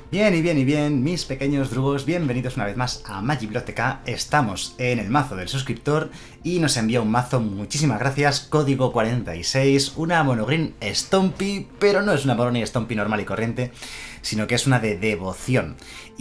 Bien, mis pequeños drugos, bienvenidos una vez más a Magibloteka. Estamos en el mazo del suscriptor y nos envía un mazo, muchísimas gracias, código 46, una monogreen Stompy, pero no es una monogreen Stompy normal y corriente, sino que es una de devoción.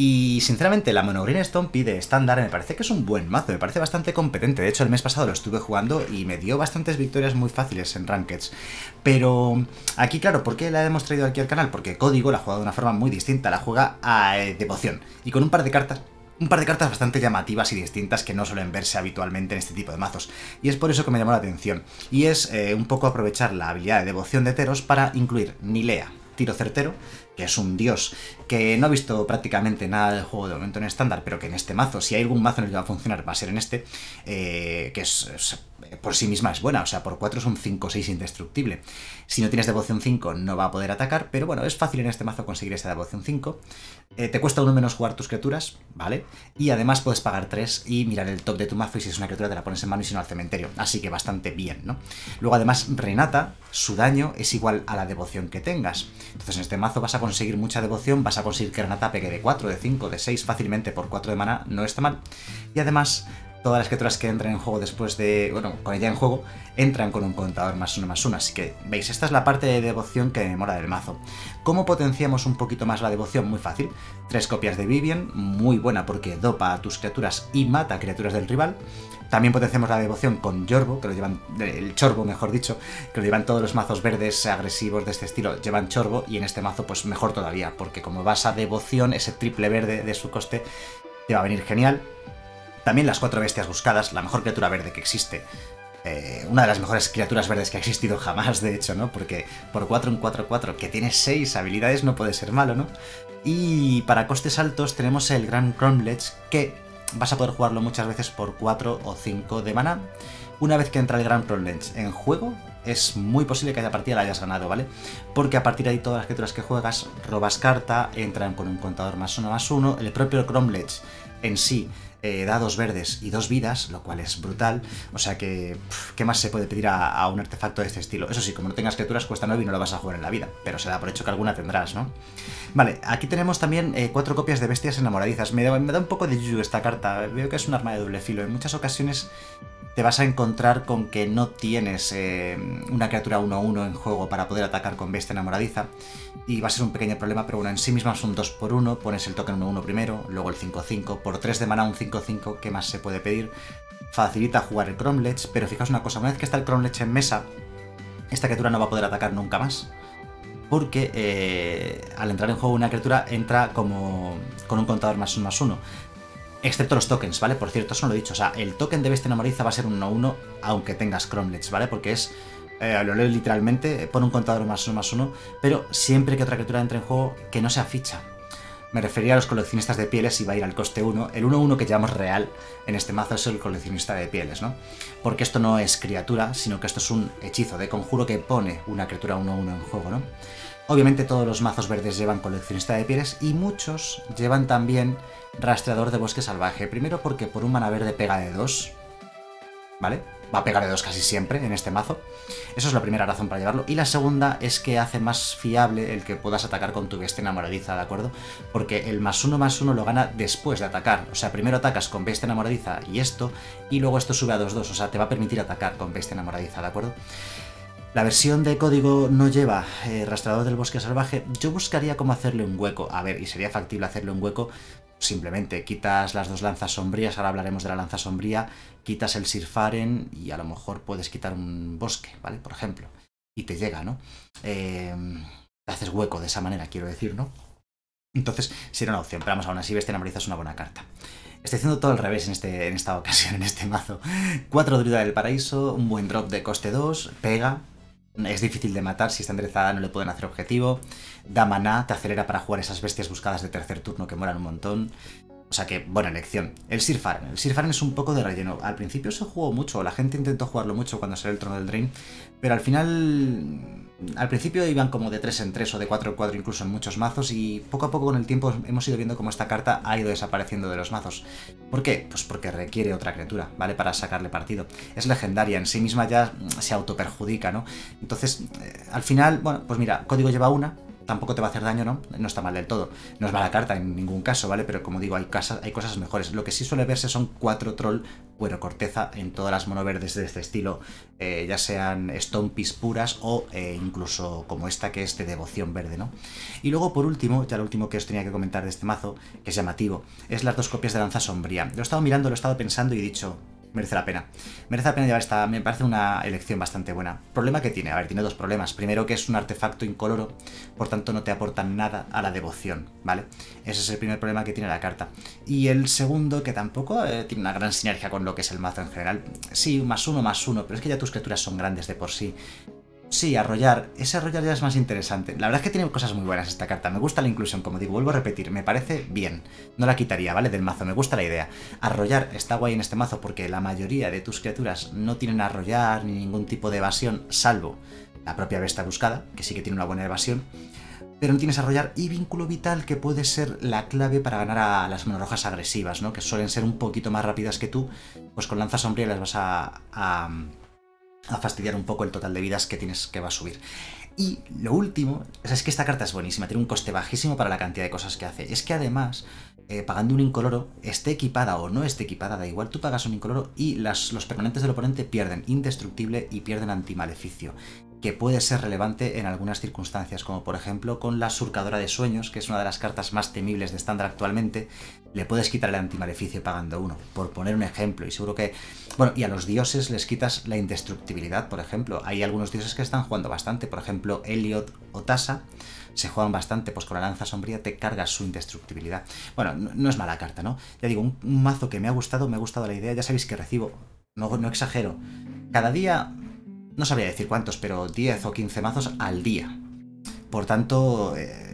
Y sinceramente la monogreen Stompy de estándar me parece que es un buen mazo, me parece bastante competente. De hecho el mes pasado lo estuve jugando y me dio bastantes victorias muy fáciles en Rankeds. Pero aquí, claro, ¿por qué la hemos traído aquí al canal? Porque Código la ha jugado de una forma muy distinta, la juega a devoción y con un par de cartas bastante llamativas y distintas que no suelen verse habitualmente en este tipo de mazos. Y es por eso que me llamó la atención. Y es un poco aprovechar la habilidad de devoción de Teros para incluir Nilea, tiro certero, que es un dios que no ha visto prácticamente nada del juego de momento en estándar, pero que en este mazo, si hay algún mazo en el que va a funcionar, va a ser en este, que es por sí misma es buena, o sea, por 4 es un 5-6 indestructible. Si no tienes devoción 5 no va a poder atacar, pero bueno, es fácil en este mazo conseguir esa devoción 5. Te cuesta uno menos jugar tus criaturas, ¿vale? Y además puedes pagar 3 y mirar el top de tu mazo y si es una criatura te la pones en mano y si no al cementerio. Así que bastante bien, ¿no? Luego además Renata, su daño es igual a la devoción que tengas. Entonces en este mazo vas a conseguir mucha devoción, vas a conseguir que Renata pegue de 4, de 5, de 6 fácilmente por 4 de maná, no está mal. Y además todas las criaturas que entren en juego después de... bueno, con ella en juego, entran con un contador +1/+1, así que, veis, esta es la parte de devoción que me mola del mazo. ¿Cómo potenciamos un poquito más la devoción? Muy fácil. 3 copias de Vivien, muy buena porque dopa a tus criaturas y mata a criaturas del rival. También potenciamos la devoción con Yorbo, que lo llevan, el Chorbo mejor dicho, que lo llevan todos los mazos verdes agresivos de este estilo, llevan Chorbo, y en este mazo pues mejor todavía, porque como vas a devoción, ese triple verde de su coste te va a venir genial. También las 4 bestias buscadas, la mejor criatura verde que existe. Una de las mejores criaturas verdes que ha existido jamás, de hecho, ¿no? Porque por 4 en 4-4, que tiene 6 habilidades, no puede ser malo, ¿no? Y para costes altos tenemos el Grand Cromlech, que vas a poder jugarlo muchas veces por 4 o 5 de maná. Una vez que entra el Grand Cromlech en juego, es muy posible que esa partida la hayas ganado, ¿vale? Porque a partir de ahí todas las criaturas que juegas robas carta, entran con un contador +1/+1, el propio Cromlech en sí da 2 verdes y 2 vidas, lo cual es brutal, o sea que, ¿qué más se puede pedir a un artefacto de este estilo? Eso sí, como no tengas criaturas cuesta 9 y no lo vas a jugar en la vida, pero se da por hecho que alguna tendrás, ¿no? Vale, aquí tenemos también 4 copias de bestias enamoradizas, me da un poco de yuyu esta carta, veo que es un arma de doble filo, en muchas ocasiones te vas a encontrar con que no tienes una criatura 1/1 en juego para poder atacar con bestia enamoradiza y va a ser un pequeño problema, pero bueno, en sí misma es un 2×1, pones el token 1/1 primero, luego el 5/5, por 3 de maná un 5/5, ¿qué más se puede pedir? Facilita jugar el Cromlech, pero fijaos una cosa, una vez que está el Cromlech en mesa, esta criatura no va a poder atacar nunca más, porque al entrar en juego una criatura entra como con un contador +1/+1. Excepto los tokens, ¿vale? Por cierto, eso no lo he dicho. O sea, el token de bestia enamoradiza va a ser un 1/1 aunque tengas Cromlech, ¿vale? Porque es, lo leo literalmente, pone un contador +1/+1, pero siempre que otra criatura entre en juego que no sea ficha. Me refería a los coleccionistas de pieles y va a ir al coste 1. El 1/1 que llamamos real en este mazo es el coleccionista de pieles, ¿no? Porque esto no es criatura, sino que esto es un hechizo de conjuro que pone una criatura 1/1 en juego, ¿no? Obviamente todos los mazos verdes llevan coleccionista de pieles y muchos llevan también rastreador de bosque salvaje. Primero porque por un mana verde pega de 2, ¿vale? Va a pegar de 2 casi siempre en este mazo. Eso es la primera razón para llevarlo. Y la segunda es que hace más fiable el que puedas atacar con tu bestia enamoradiza, ¿de acuerdo? Porque el +1/+1 lo gana después de atacar. O sea, primero atacas con bestia enamoradiza y esto, y luego esto sube a 2/2. O sea, te va a permitir atacar con bestia enamoradiza, ¿de acuerdo? La versión de código no lleva rastreador del bosque salvaje. Yo buscaría cómo hacerle un hueco. A ver, y sería factible hacerle un hueco. Simplemente quitas las 2 lanzas sombrías, ahora hablaremos de la lanza sombría, quitas el Sirfaren y a lo mejor puedes quitar un bosque, ¿vale? Por ejemplo. Y te llega, ¿no? Te haces hueco de esa manera, quiero decir, ¿no? Entonces sería una opción, pero vamos, aún así bestia enamoradiza es una buena carta. Estoy haciendo todo al revés en esta ocasión, en este mazo. 4 druida del paraíso, un buen drop de coste 2, pega. Es difícil de matar, si está enderezada no le pueden hacer objetivo. Da maná, te acelera para jugar esas bestias buscadas de tercer turno que molan un montón. O sea que, buena elección. El Sirfaren. El Sirfaren es un poco de relleno. Al principio se jugó mucho, la gente intentó jugarlo mucho cuando salió el Trono del Drain, pero al final... Al principio iban como de 3 en 3 o de 4 en 4 incluso en muchos mazos y poco a poco con el tiempo hemos ido viendo cómo esta carta ha ido desapareciendo de los mazos. ¿Por qué? Pues porque requiere otra criatura, ¿vale? Para sacarle partido. Es legendaria, en sí misma ya se autoperjudica, ¿no? Entonces, al final, bueno, pues mira, código lleva una, tampoco te va a hacer daño, ¿no? No está mal del todo. No es mala carta en ningún caso, ¿vale? Pero como digo, hay cosas mejores. Lo que sí suele verse son 4 troll cuero corteza en todas las mono verdes de este estilo, ya sean Stompies puras o incluso como esta que es de devoción verde, ¿no? Y luego por último, ya lo último que os tenía que comentar de este mazo, que es llamativo, es las 2 copias de lanza sombría. Lo he estado mirando, lo he estado pensando y he dicho, merece la pena. Merece la pena llevar esta, me parece una elección bastante buena. Problema que tiene, a ver, tiene 2 problemas. Primero que es un artefacto incoloro, por tanto no te aporta nada a la devoción, ¿vale? Ese es el primer problema que tiene la carta. Y el segundo, que tampoco tiene una gran sinergia con lo que es el mazo en general. Sí, +1/+1, pero es que ya tus criaturas son grandes de por sí. Sí, arrollar. Ese arrollar ya es más interesante. La verdad es que tiene cosas muy buenas esta carta. Me gusta la inclusión, como digo, vuelvo a repetir. Me parece bien. No la quitaría, ¿vale? Del mazo. Me gusta la idea. Arrollar está guay en este mazo porque la mayoría de tus criaturas no tienen arrollar ni ningún tipo de evasión, salvo la propia bestia buscada, que sí que tiene una buena evasión. Pero no tienes arrollar y vínculo vital, que puede ser la clave para ganar a las monorrojas agresivas, ¿no? Que suelen ser un poquito más rápidas que tú. Pues con lanza sombría las vas a fastidiar un poco el total de vidas que tienes que va a subir. Y lo último, es que esta carta es buenísima, tiene un coste bajísimo para la cantidad de cosas que hace. Es que además, pagando un incoloro, esté equipada o no esté equipada, da igual, tú pagas un incoloro y los permanentes del oponente pierden indestructible y pierden antimaleficio, que puede ser relevante en algunas circunstancias, como por ejemplo con la surcadora de sueños, que es una de las cartas más temibles de estándar actualmente. Le puedes quitar el antimaleficio pagando 1, por poner un ejemplo, y seguro que... Bueno, y a los dioses les quitas la indestructibilidad, por ejemplo. Hay algunos dioses que están jugando bastante, por ejemplo, Elliot o Tasa, se juegan bastante, pues con la lanza sombría te cargas su indestructibilidad. Bueno, no es mala carta, ¿no? Ya digo, un mazo que me ha gustado la idea, ya sabéis que recibo, no exagero, cada día... No sabría decir cuántos, pero 10 o 15 mazos al día. Por tanto,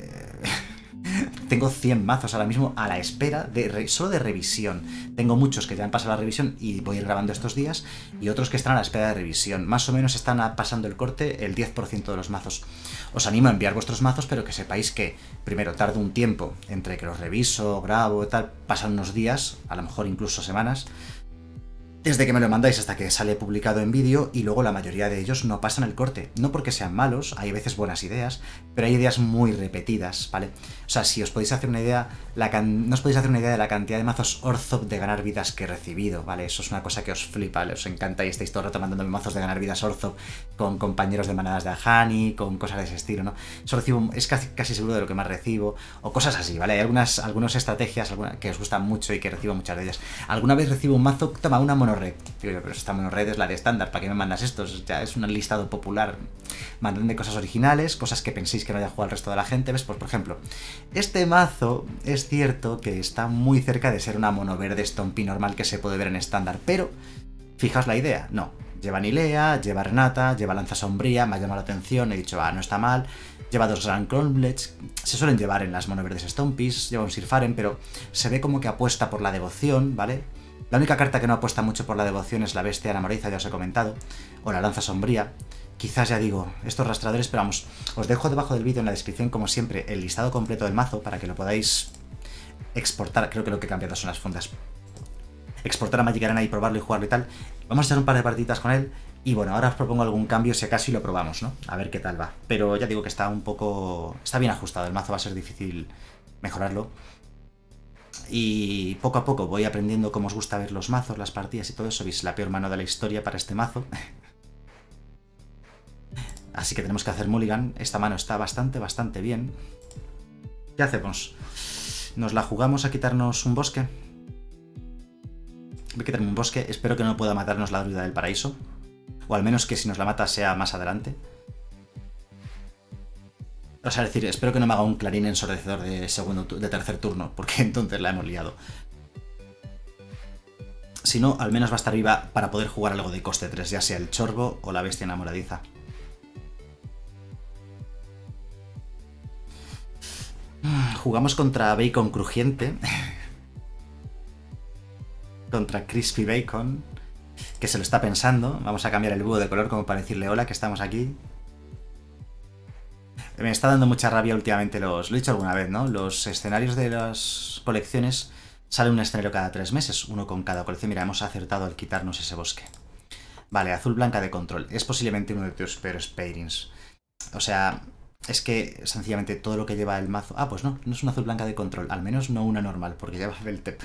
tengo 100 mazos ahora mismo a la espera solo de revisión. Tengo muchos que ya han pasado la revisión y voy a ir grabando estos días, y otros que están a la espera de revisión. Más o menos están pasando el corte el 10% de los mazos. Os animo a enviar vuestros mazos, pero que sepáis que primero tardo un tiempo entre que los reviso, grabo y tal, pasan unos días, a lo mejor incluso semanas, desde que me lo mandáis hasta que sale publicado en vídeo, y luego la mayoría de ellos no pasan el corte. No porque sean malos, hay veces buenas ideas, pero hay ideas muy repetidas, ¿vale? O sea, si os podéis hacer una idea, no os podéis hacer una idea de la cantidad de mazos Orzhov de ganar vidas que he recibido, ¿vale? Eso es una cosa que os flipa, os encanta, y estáis todo el rato mandándome mazos de ganar vidas Orzhov con compañeros de manadas de Ahani, con cosas de ese estilo, ¿no? Eso recibo, es casi seguro de lo que más recibo, o cosas así, ¿vale? Hay algunas estrategias que os gustan mucho y que recibo muchas de ellas. Alguna vez recibo un mazo, toma, una mono red. Digo, pero esta monored es la de estándar, ¿para qué me mandas estos? Ya es un listado popular. Mandadme cosas originales, cosas que penséis que no haya jugado el resto de la gente, ¿ves? Pues por ejemplo, este mazo es cierto que está muy cerca de ser una mono verde Stompy normal que se puede ver en estándar, pero fijaos la idea, no. Lleva Nilea, lleva Renata, lleva Lanza Sombría, me ha llamado la atención, he dicho, no está mal. Lleva 2 Grand Cromlechs, se suelen llevar en las mono verdes Stompies, lleva un Sirfaren, pero se ve como que apuesta por la devoción, ¿vale? La única carta que no apuesta mucho por la devoción es la bestia enamoradiza, ya os he comentado, o la lanza sombría. Quizás, ya digo, estos rastradores, pero vamos, os dejo debajo del vídeo en la descripción, como siempre, el listado completo del mazo para que lo podáis exportar. Creo que lo que he cambiado son las fundas. Exportar a Magic Arena y probarlo y jugarlo y tal. Vamos a echar un par de partiditas con él. Y bueno, ahora os propongo algún cambio si acaso y lo probamos, ¿no? A ver qué tal va. Pero ya digo que está un poco... Está bien ajustado, el mazo va a ser difícil mejorarlo. Y poco a poco voy aprendiendo cómo os gusta ver los mazos, las partidas y todo eso. Veis, la peor mano de la historia para este mazo. Así que tenemos que hacer mulligan. Esta mano está bastante bien. ¿Qué hacemos? ¿Nos la jugamos a quitarnos un bosque? Voy a quitarme un bosque. Espero que no pueda matarnos la druida del paraíso. O al menos que si nos la mata sea más adelante. O sea, es decir, espero que no me haga un clarín ensordecedor de tercer turno, porque entonces la hemos liado. Si no, al menos va a estar viva para poder jugar algo de coste 3, ya sea el chorbo o la bestia enamoradiza. Jugamos contra Bacon Crujiente. Contra Crispy Bacon, que se lo está pensando. Vamos a cambiar el búho de color como para decirle hola, que estamos aquí. Me está dando mucha rabia últimamente lo he dicho alguna vez, ¿no? Los escenarios de las colecciones sale un escenario cada 3 meses, uno con cada colección. Mira, hemos acertado al quitarnos ese bosque. Vale, azul blanca de control. Es posiblemente uno de tus peores pairings. O sea, Es que sencillamente todo lo que lleva el mazo... Ah, pues no, no es una azul blanca de control. Al menos no una normal, porque lleva Feltep.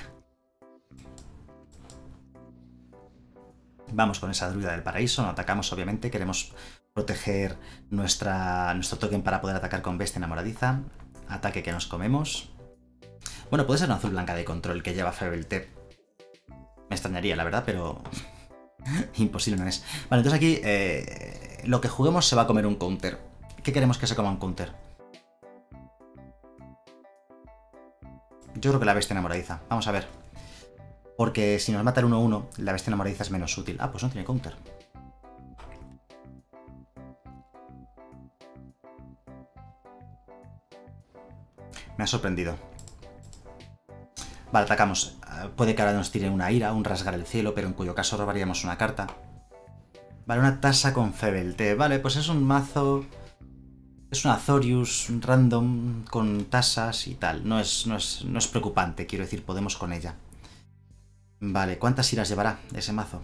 Vamos con esa druida del paraíso, no atacamos obviamente, queremos proteger nuestro token para poder atacar con bestia enamoradiza. Ataque que nos comemos. Bueno, puede ser una azul blanca de control que lleva Feltep. Me extrañaría, la verdad, pero... imposible no es. Vale, entonces aquí lo que juguemos se va a comer un counter. ¿Qué queremos que se coma un counter? Yo creo que la bestia enamoradiza. Vamos a ver. Porque si nos mata el 1-1, la bestia enamoradiza es menos útil. Ah, pues no tiene counter. Me ha sorprendido. Vale, atacamos. Puede que ahora nos tire una ira, un rasgar el cielo, pero en cuyo caso robaríamos una carta. Vale, una tasa con Febelte. Vale, pues es un mazo... Es un Azorius random con tasas y tal. No es preocupante, quiero decir, podemos con ella. Vale, ¿cuántas iras llevará ese mazo?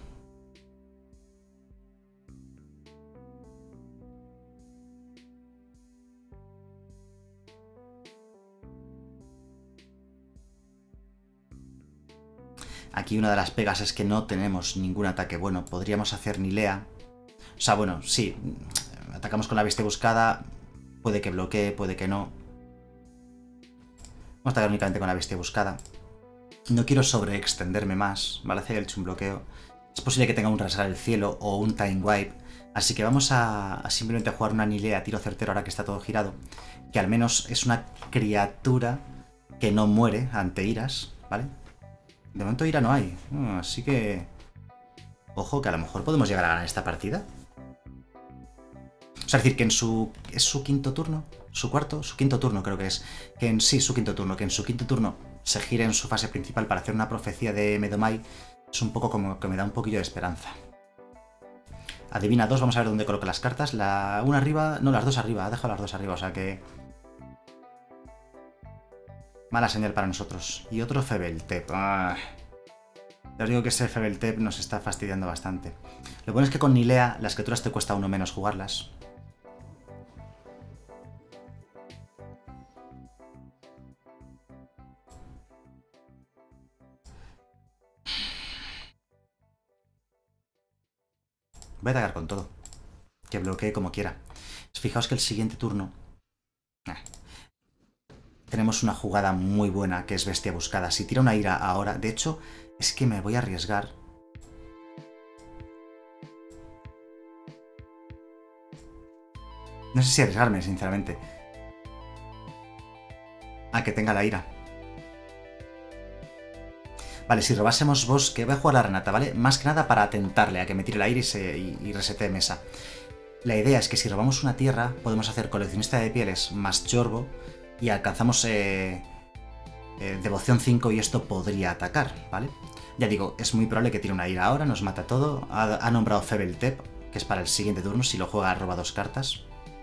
Aquí una de las pegas es que no tenemos ningún ataque bueno. Podríamos hacer Nilea. O sea, bueno, sí. Atacamos con la bestia buscada. Puede que bloquee, puede que no. Vamos a atacar únicamente con la bestia buscada. No quiero sobreextenderme más, ¿vale? Hacer el bloqueo. Es posible que tenga un rasgar el cielo o un time wipe. Así que vamos a simplemente jugar una Nilea a tiro certero ahora que está todo girado. Que al menos es una criatura que no muere ante iras, ¿vale? De momento ira no hay. Así que... Ojo, que a lo mejor podemos llegar a ganar esta partida. O sea, es decir, que en su... ¿Es su quinto turno? ¿Su cuarto? Su quinto turno creo que es. Que en sí, su quinto turno. Que en su quinto turno se gire en su fase principal para hacer una profecía de Medomai. Es un poco como que me da un poquillo de esperanza. Adivina 2, vamos a ver dónde coloca las cartas. La una arriba... No, las dos arriba. Ha dejado las dos arriba, o sea que... Mala señal para nosotros. Y otro Febelte. Ya os digo que ese Febelte nos está fastidiando bastante. Lo bueno es que con Nilea las criaturas te cuesta uno menos jugarlas. Voy a atacar con todo. Que bloquee como quiera. Fijaos que el siguiente turno... Tenemos una jugada muy buena que es bestia buscada. Si tira una ira ahora... De hecho, es que me voy a arriesgar. No sé si arriesgarme, sinceramente. A que tenga la ira. Vale, si robásemos bosque... Voy a jugar la Renata, ¿vale? Más que nada para atentarle a que me tire la ira y resete mesa. La idea es que si robamos una tierra, podemos hacer coleccionista de pieles más Jorbo y alcanzamos devoción 5 y esto podría atacar, ¿vale? Ya digo, es muy probable que tire una ira ahora, nos mata todo. Ha nombrado Febelte, que es para el siguiente turno, si lo juega roba 2 cartas.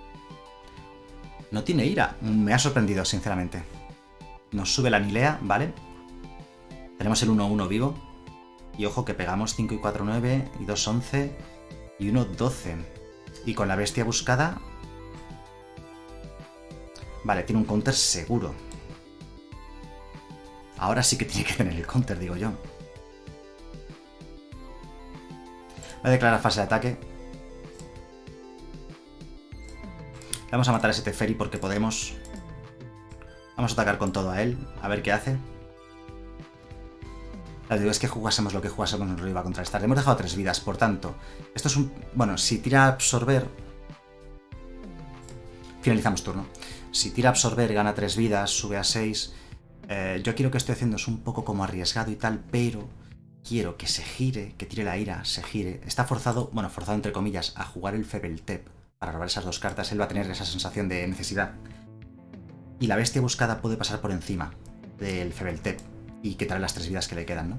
No tiene ira, me ha sorprendido, sinceramente. Nos sube la Nilea, ¿vale? Tenemos el 1-1 vivo. Y ojo que pegamos 5 y 4, 9, y 2, 11, y 1, 12. Y con la bestia buscada... Vale, tiene un counter seguro. Ahora sí que tiene que tener el counter, digo yo. Voy a declarar fase de ataque. Vamos a matar a ese Teferi porque podemos. Vamos a atacar con todo a él, a ver qué hace. Les digo, es que jugásemos lo que jugásemos, nos lo iba a contrarrestar. Le hemos dejado 3 vidas, por tanto, esto es un... Bueno, si tira absorber... Finalizamos turno. Si tira absorber, gana 3 vidas, sube a 6. Yo quiero que estoy haciendo es un poco como arriesgado y tal, pero quiero que se gire, que tire la ira, se gire. Está forzado, bueno, forzado entre comillas, a jugar el Febelte para robar esas 2 cartas. Él va a tener esa sensación de necesidad. Y la bestia buscada puede pasar por encima del Febelte y quitarle las 3 vidas que le quedan, ¿no?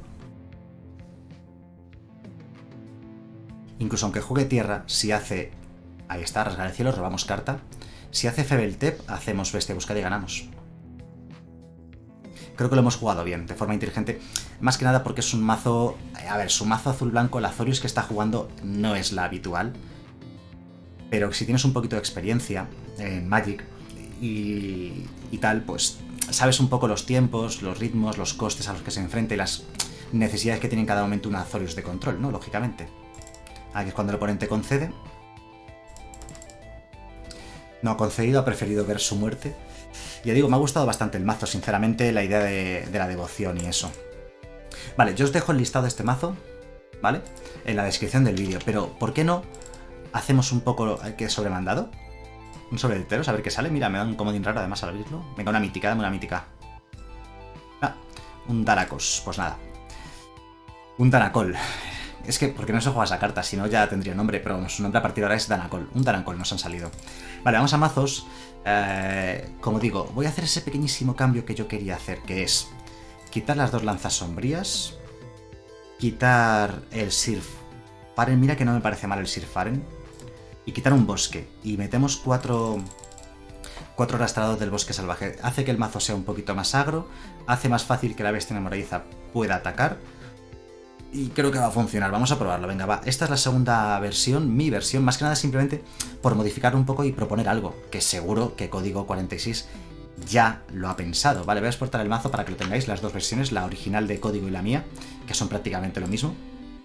Incluso aunque juegue tierra, si hace... Ahí está, rasgar el cielo, robamos carta. Si hace Febelte, hacemos bestia buscada y ganamos. Creo que lo hemos jugado bien, de forma inteligente. Más que nada porque es un mazo... A ver, su mazo azul-blanco, el Azorius que está jugando no es la habitual. pero si tienes un poquito de experiencia en Magic y tal, pues sabes un poco los tiempos, los ritmos, los costes a los que se enfrenta y las necesidades que tiene en cada momento un Azorius de control, ¿no? Lógicamente. Aquí es cuando el oponente concede. No ha concedido, ha preferido ver su muerte. Ya digo, me ha gustado bastante el mazo, sinceramente, la idea de la devoción y eso. Vale, yo os dejo el listado de este mazo, ¿vale? En la descripción del vídeo, pero ¿por qué no hacemos un poco que sobremandado? Un sobre de teros, a ver qué sale. Mira, me da un comodín raro además al abrirlo. Venga, una mítica, dame una mítica. Ah, un Daracos, pues nada. Un Danacol. Es que, porque no se juega esa carta, si no ya tendría nombre, pero su nombre a partir de ahora es Danacol. Un Danacol nos han salido. Vale, vamos a mazos. Como digo, voy a hacer ese pequeñísimo cambio que yo quería hacer, que es quitar las dos lanzas sombrías, quitar el Sirfaren, mira que no me parece mal el Sirfaren, y quitar un bosque, y metemos cuatro arrastrados del bosque salvaje. Hace que el mazo sea un poquito más agro, hace más fácil que la bestia enamoradiza pueda atacar, y creo que va a funcionar. Vamos a probarlo, venga, va. Esta es la segunda versión, mi versión, más que nada simplemente por modificar un poco y proponer algo, que seguro que Código 46 ya lo ha pensado. Vale, voy a exportar el mazo para que lo tengáis, las dos versiones, la original de Código y la mía, que son prácticamente lo mismo.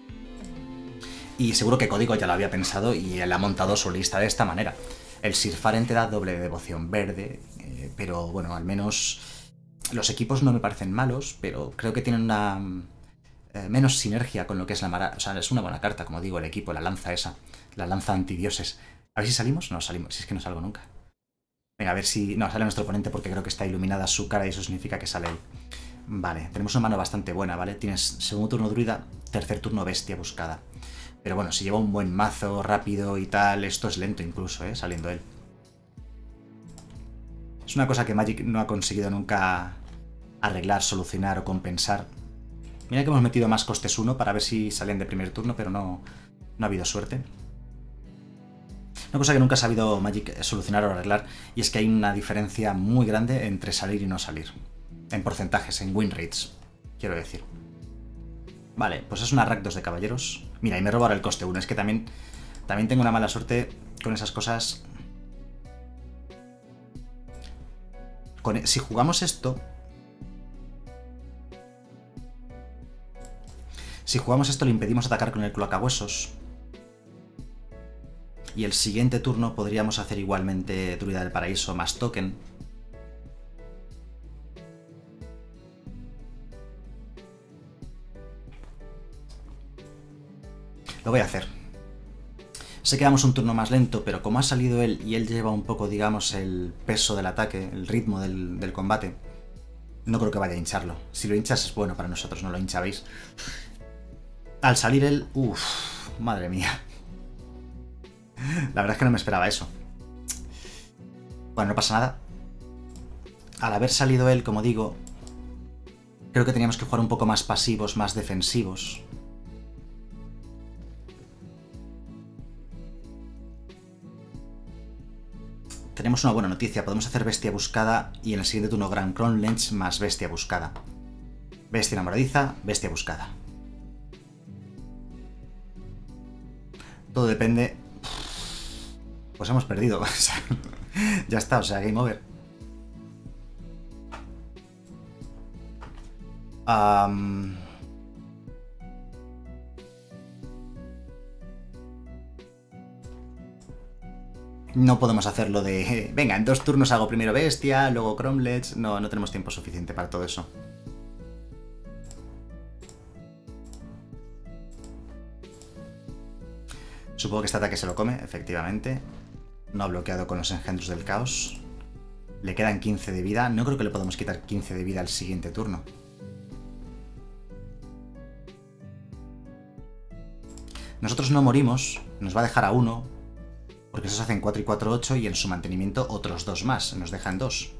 Y seguro que Código ya lo había pensado y él ha montado su lista de esta manera. El Sirfaren te da doble de devoción verde, pero bueno, al menos los equipos no me parecen malos, pero creo que tienen una menos sinergia con lo que es la Mara. O sea, es una buena carta, como digo, el equipo, la lanza esa, la lanza antidioses. A ver si salimos. No salimos, si es que no salgo nunca. Venga, a ver si... No, sale nuestro oponente porque creo que está iluminada su cara y eso significa que sale él. Vale, tenemos una mano bastante buena, ¿vale? Tienes segundo turno druida, tercer turno bestia buscada. Pero bueno, si lleva un buen mazo rápido y tal, esto es lento incluso, saliendo él. Es una cosa que Magic no ha conseguido nunca arreglar, solucionar o compensar. Mira que hemos metido más costes 1 para ver si salen de primer turno, pero no ha habido suerte. Una cosa que nunca ha sabido Magic solucionar o arreglar, y es que hay una diferencia muy grande entre salir y no salir. En porcentajes, en win rates, quiero decir. Vale, pues es una Rakdos de caballeros. Mira, y me robaron el coste 1. Es que también tengo una mala suerte con esas cosas. Si jugamos esto... Si jugamos esto le impedimos atacar con el cloacahuesos. Y el siguiente turno podríamos hacer igualmente Druida del Paraíso más token. Lo voy a hacer. Sé que damos un turno más lento, pero como ha salido él y él lleva un poco, digamos, el peso del ataque, el ritmo del combate, no creo que vaya a hincharlo. Si lo hinchas es bueno para nosotros, no lo hinchabéis. Al salir él... Uff, madre mía. La verdad es que no me esperaba eso. Bueno, no pasa nada. Al haber salido él, como digo, creo que teníamos que jugar un poco más pasivos, más defensivos. Tenemos una buena noticia, podemos hacer bestia buscada y en el siguiente turno Grand Crown Lens más bestia buscada. Bestia enamoradiza, bestia buscada. Todo depende... Pues hemos perdido. Ya está, o sea, game over. No podemos hacerlo de... Venga, en 2 turnos hago primero bestia, luego cromlets... No tenemos tiempo suficiente para todo eso. Supongo que este ataque se lo come, efectivamente. No ha bloqueado con los engendros del caos. Le quedan 15 de vida. No creo que le podamos quitar 15 de vida al siguiente turno. Nosotros no morimos, nos va a dejar a 1, porque esos hacen 4 y 4, 8, y en su mantenimiento otros 2 más, nos dejan 2.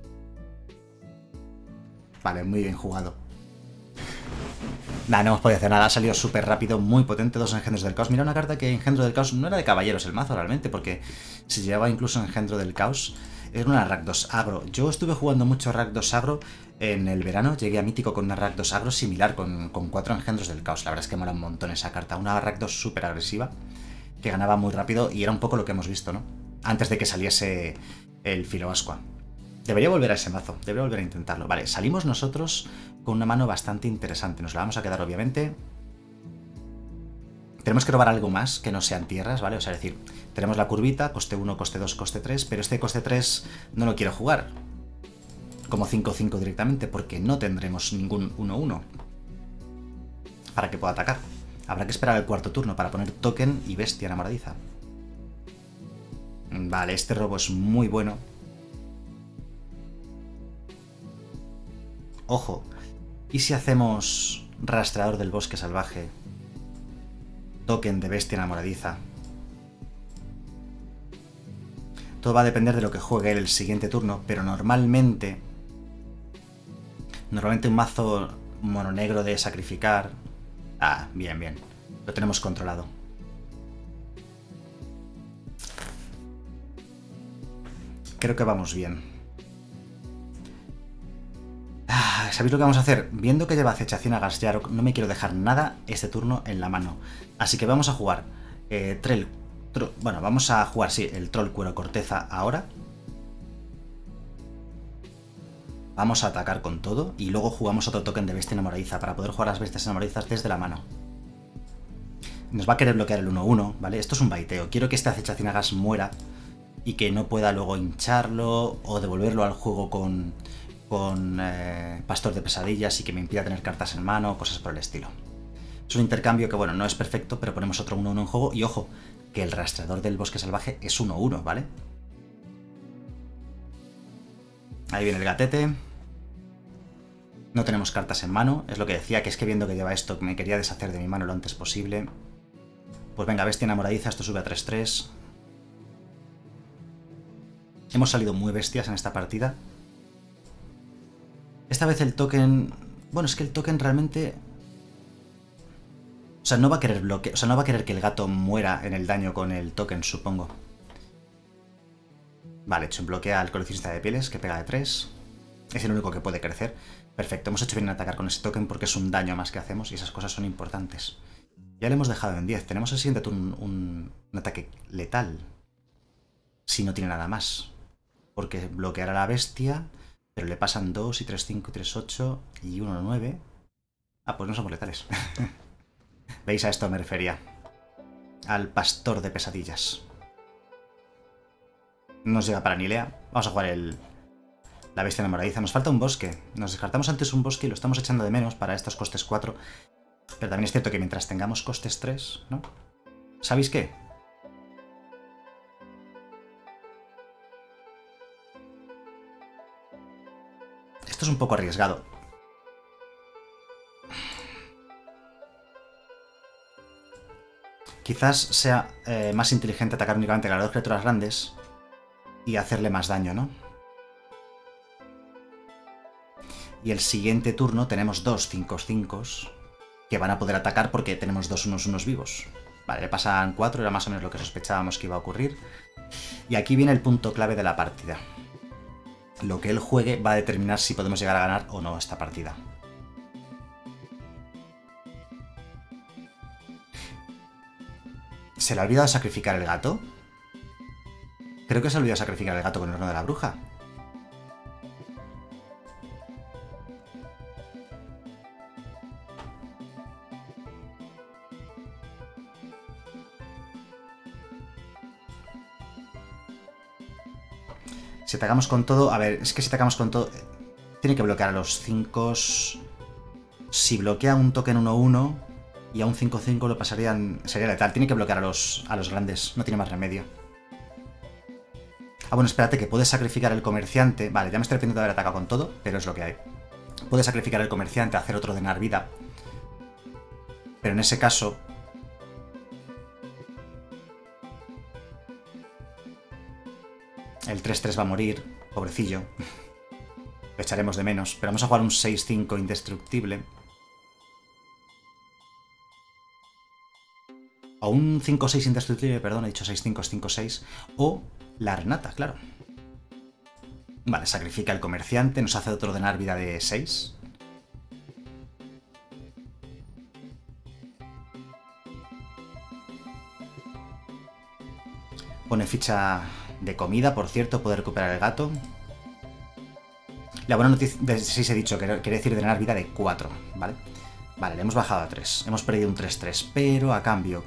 Vale, muy bien jugado. Nah, no hemos podido hacer nada, ha salido súper rápido, muy potente, 2 engendros del caos. Mira, una carta que engendro del caos no era de caballeros el mazo realmente, porque si llevaba incluso engendro del caos, era una Rakdos agro. Yo estuve jugando mucho Rakdos agro en el verano, llegué a mítico con una Rakdos agro similar, con 4 engendros del caos. La verdad es que mola un montón esa carta, una Rakdos súper agresiva. que ganaba muy rápido y era un poco lo que hemos visto, ¿no? Antes de que saliese el Filoascua. Debería volver a ese mazo, debería volver a intentarlo. Vale, salimos nosotros con una mano bastante interesante. Nos la vamos a quedar, obviamente. Tenemos que robar algo más que no sean tierras, ¿vale? O sea, es decir, tenemos la curvita, coste 1, coste 2, coste 3, pero este coste 3 no lo quiero jugar como 5-5 directamente porque no tendremos ningún 1-1 para que pueda atacar. Habrá que esperar el cuarto turno para poner token y bestia enamoradiza. Vale, este robo es muy bueno. Ojo, ¿y si hacemos rastreador del bosque salvaje? Token de bestia enamoradiza. Todo va a depender de lo que juegue él el siguiente turno, pero normalmente un mazo mono negro de sacrificar... Ah, bien, bien. Lo tenemos controlado. Creo que vamos bien. ¿Sabéis lo que vamos a hacer? Viendo que lleva acechación a Gasjarok, no me quiero dejar nada este turno en la mano. Así que vamos a jugar vamos a jugar, sí, el Troll Cuero Corteza ahora. Vamos a atacar con todo y luego jugamos otro token de bestia enamoradiza para poder jugar las bestias enamoradizas desde la mano. Nos va a querer bloquear el 1-1, ¿vale? Esto es un baiteo. Quiero que este acechación a gas muera y que no pueda luego hincharlo o devolverlo al juego con Pastor de Pesadillas y que me impida tener cartas en mano, cosas por el estilo. Es un intercambio que, bueno, no es perfecto, pero ponemos otro 1-1 en juego. Y ojo, que el rastreador del bosque salvaje es 1-1, ¿vale? Ahí viene el gatete. No tenemos cartas en mano, es lo que decía, que es que viendo que lleva esto me quería deshacer de mi mano lo antes posible. Pues venga, bestia enamoradiza, esto sube a 3-3. Hemos salido muy bestias en esta partida. Esta vez el token... Bueno, es que el token realmente... O sea, no va a querer bloquear... O sea, no va a querer que el gato muera en el daño con el token, supongo. Vale, hecho, bloquea al coleccionista de pieles, que pega de 3. Es el único que puede crecer. Perfecto, hemos hecho bien en atacar con ese token porque es un daño más que hacemos y esas cosas son importantes. Ya le hemos dejado en 10. Tenemos el siguiente turno un ataque letal. Si no tiene nada más. Porque bloqueará a la bestia... Pero le pasan 2 y 3, 5 y 3, 8 y 1, 9. Ah, pues no somos letales. ¿Veis? A esto me refería. Al pastor de pesadillas. No nos llega para Nilea. Vamos a jugar la bestia enamoradiza. Nos falta un bosque. Nos descartamos antes un bosque y lo estamos echando de menos para estos costes 4. Pero también es cierto que mientras tengamos costes 3, ¿no? ¿Sabéis qué? Esto es un poco arriesgado. Quizás sea más inteligente atacar únicamente a las dos criaturas grandes y hacerle más daño, ¿no? Y el siguiente turno tenemos dos 5/5 que van a poder atacar porque tenemos dos 1/1 vivos. Vale, le pasan 4, era más o menos lo que sospechábamos que iba a ocurrir. Y aquí viene el punto clave de la partida. Lo que él juegue va a determinar si podemos llegar a ganar o no esta partida. ¿Se le ha olvidado sacrificar el gato? Creo que se ha olvidado sacrificar el gato con el horno de la bruja. Si atacamos con todo... A ver, es que si atacamos con todo... Tiene que bloquear a los 5... Si bloquea un token 1-1 y a un 5-5 lo pasarían... Sería letal. Tiene que bloquear a los grandes. No tiene más remedio. Ah, bueno, espérate, que puede sacrificar el comerciante. Vale, ya me estoy arrepintiendo de haber atacado con todo, pero es lo que hay. Puede sacrificar el comerciante, hacer otro drenar vida. Pero en ese caso... El 3-3 va a morir, pobrecillo. Lo echaremos de menos. Pero vamos a jugar un 6-5 indestructible. O un 5-6 indestructible, perdón, he dicho 6-5, es 5-6. O la Renata, claro. Vale, sacrifica el comerciante, nos hace otro drenar vida de 6. Pone ficha de comida, por cierto, puede recuperar el gato. La buena noticia, sí os he dicho, quiere decir drenar vida de 4, ¿vale? Vale, le hemos bajado a 3. Hemos perdido un 3-3, pero a cambio...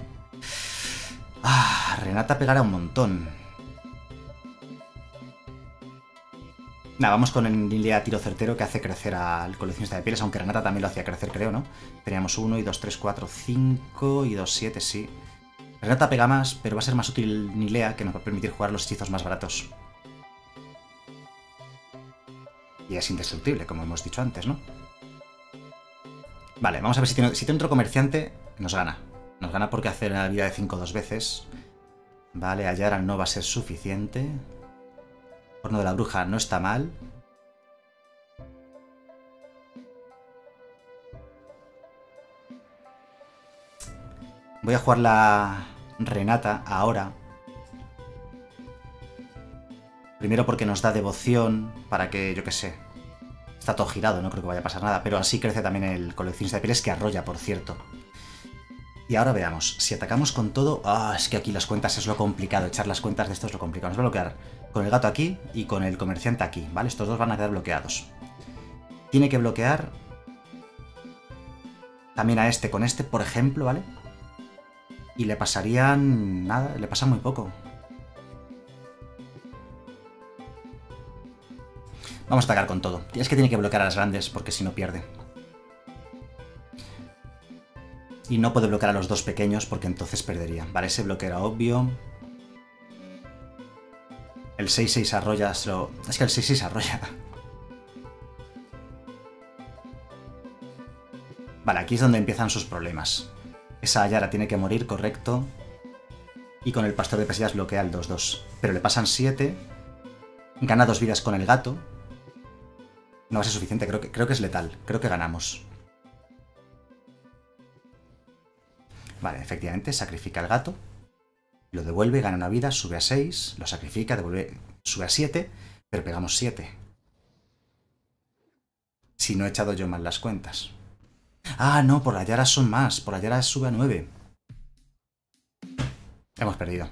Renata pegará un montón. Nada, vamos con el Nilea tiro certero que hace crecer al coleccionista de pieles, aunque Renata también lo hacía crecer, creo, ¿no? Teníamos 1 y 2, 3, 4, 5 y 2, 7, sí. Renata pega más, pero va a ser más útil Nilea, que nos va a permitir jugar los hechizos más baratos. Y es indestructible, como hemos dicho antes, ¿no? Vale, vamos a ver si tiene otro comerciante, nos gana. Nos gana porque hace la vida de 5 2 veces. Vale, Ayara no va a ser suficiente. Horno de la bruja no está mal. Voy a jugar la Renata ahora. Primero porque nos da devoción para que, yo qué sé... Está todo girado, no creo que vaya a pasar nada. Pero así crece también el coleccionista de pieles, que arrolla, por cierto. Y ahora veamos, si atacamos con todo... es que aquí las cuentas es lo complicado. Echar las cuentas de esto es lo complicado. Nos va a bloquear con el gato aquí y con el comerciante aquí, ¿vale? Estos dos van a quedar bloqueados. Tiene que bloquear también a este con este, por ejemplo, ¿vale? Y le pasarían... nada, le pasa muy poco. Vamos a atacar con todo. Es que tiene que bloquear a las grandes porque si no pierde. Y no puede bloquear a los dos pequeños porque entonces perdería. Vale, ese bloqueo era obvio. El 6-6 arrolla... Es que el 6-6 arrolla. Vale, aquí es donde empiezan sus problemas. Esa Ayara tiene que morir, correcto. Y con el pastor de pesadillas bloquea el 2-2. Pero le pasan 7. Gana 2 vidas con el gato. No va a ser suficiente, creo que es letal. Creo que ganamos. Vale, efectivamente, sacrifica al gato. Lo devuelve, gana una vida, sube a 6. Lo sacrifica, devuelve, sube a 7. Pero pegamos 7. Si no he echado yo mal las cuentas. No, por la Yara son más. Por la Yara sube a 9. Hemos perdido.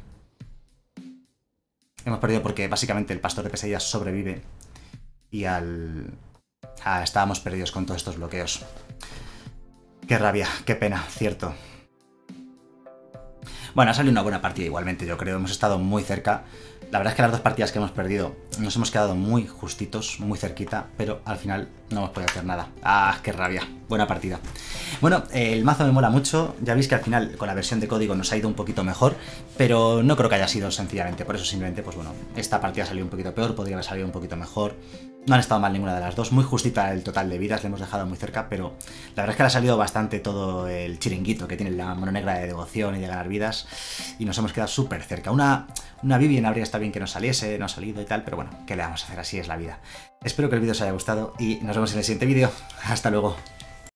Hemos perdido porque básicamente el pastor de pesadillas sobrevive. Y estábamos perdidos con todos estos bloqueos. Qué rabia, qué pena, cierto. Bueno, ha salido una buena partida igualmente, yo creo. Hemos estado muy cerca. La verdad es que las dos partidas que hemos perdido nos hemos quedado muy justitos, muy cerquita, pero al final no hemos podido hacer nada. Qué rabia. Buena partida. Bueno, el mazo me mola mucho. Ya veis que al final con la versión de código nos ha ido un poquito mejor, pero no creo que haya sido sencillamente por eso. Simplemente, pues bueno, esta partida salió un poquito peor, podría haber salido un poquito mejor. No han estado mal ninguna de las dos. Muy justita el total de vidas, le hemos dejado muy cerca, pero la verdad es que le ha salido bastante todo el chiringuito que tiene la mano negra de devoción y de ganar vidas, y nos hemos quedado súper cerca. Una Vivien habría estado bien que nos saliese, no ha salido y tal, pero bueno, ¿qué le vamos a hacer? Así es la vida. Espero que el vídeo os haya gustado y nos vemos en el siguiente vídeo. Hasta luego.